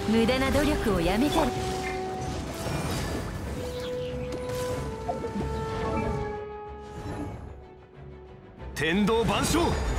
無駄な努力をやめたら。 天道万象。